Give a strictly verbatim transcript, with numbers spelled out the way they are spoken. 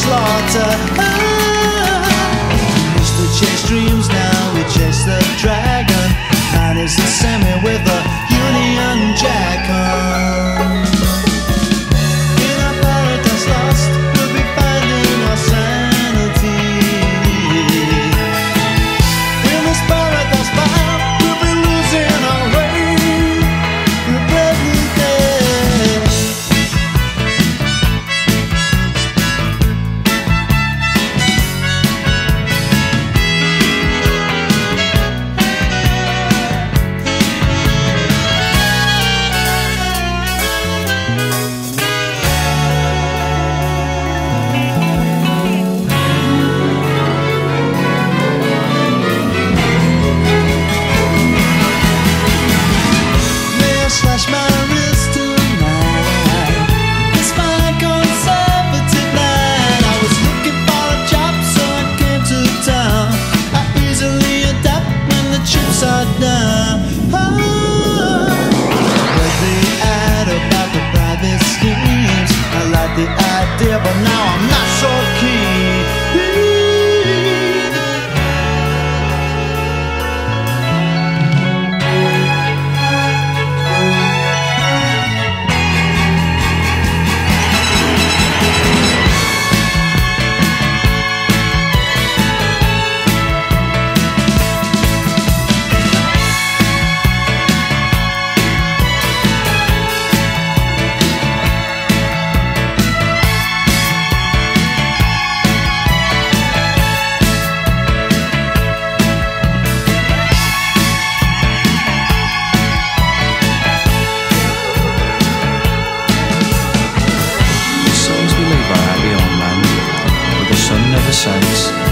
slaughter. Ah, we used to chase dreams, now we chase the dragon. Man is the semi with a Union Jack on. In a paradise lost, we'll be finding our sanity. In this paradise bound, we'll be losing our way. We're every day. Slash my wrist tonight. It's my conservative night. I was looking for a job, so I came to town. I easily adapt when the chips are down. Oh, read the ad about the private schemes. I like the idea, but now I'm not so keen. Never sets.